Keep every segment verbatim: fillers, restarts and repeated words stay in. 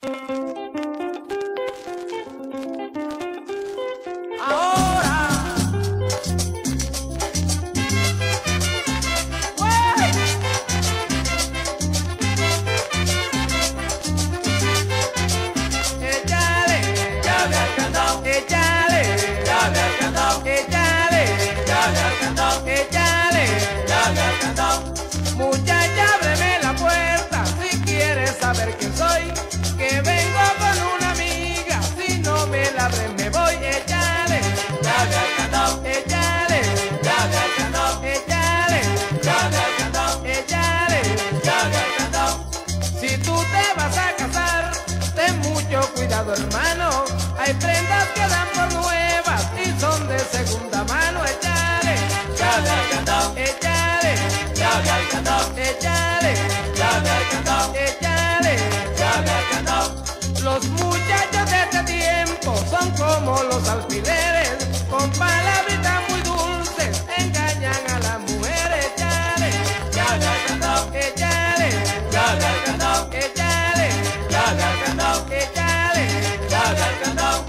Muchacha, ábreme la puerta si quieres saber quién soy, que vengo con una amiga, si no me la abres me voy. Échale, llave al candado, échale, llave al candado, échale, llave al candado, échale. llave al candado. Si tú te vas a casar, ten mucho cuidado, hermano. Hay prendas que dan por nuevas y son de segunda mano. Échale, Llave al candado, échale, llave al candado, échale, llave al candado, échale. llave al candado. Los muchachos de este tiempo son como los alfileres, con palabritas muy dulces engañan a las mujeres. Échale, Llave al candado, échale, llave al candado, échale, llave al candado, échale. llave al candado.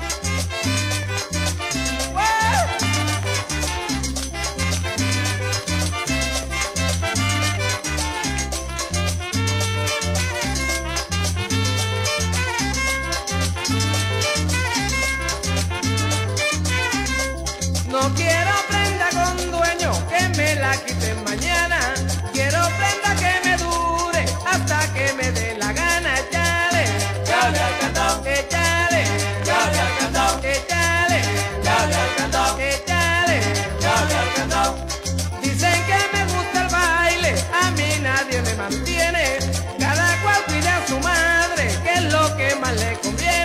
No quiero prenda con dueño que me la quiten mañana. Quiero prenda que me dure hasta que me dé la gana. Échale, Llave al candado, échale, llave al candado, échale, llave al candado, échale. llave al candado. Dicen que me gusta el baile, a mí nadie me mantiene. Cada cual pide a su madre, que es lo que más le conviene.